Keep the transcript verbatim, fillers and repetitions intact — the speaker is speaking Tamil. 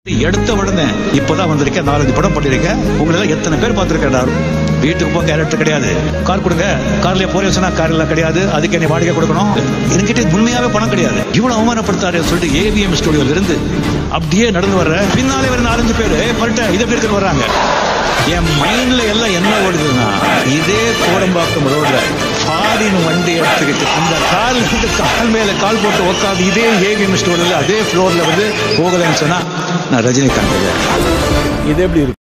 எடுத்த உடனே இப்பதான் வந்திருக்கேன், நாலஞ்சு படம் பண்ணிருக்கேன். உங்களை எத்தனை பேர் பார்த்திருக்கேன். வீட்டுக்கு போக கேரக்டர் கிடையாது, கார் கொடுங்க, கார்லயே போறேன் சொன்னா கார்ல கிடையாது, அதுக்கு என்ன வாடகை கொடுக்கணும், என்கிட்ட உண்மையாவே பணம் கிடையாது. இவ்வளவு அவமானப்படுத்தாரு சொல்லிட்டு ஏவிஎம் ஸ்டுடியோல இருந்து அப்படியே நடந்து வர்ற பின்னாலே வர நாலஞ்சு பேரு பல்ட்ட இதை பேருக்கு வர்றாங்க. என் மைண்ட்ல எல்லாம் என்ன ஓடுதுன்னா, இதே கோடம்பாக்கம் ரோட்ல ஃபாரின் வண்டி எடுத்துக்கிட்டு அந்த கால் இருந்து கால் மேல கால் போட்டு உட்காந்து இதே ஏவிஎம் ஸ்டோர்ல அதே ஃப்ளோர்ல வந்து போகலன்னு சொன்னா நான் ரஜினிகாந்த். இது எப்படி இருக்கு?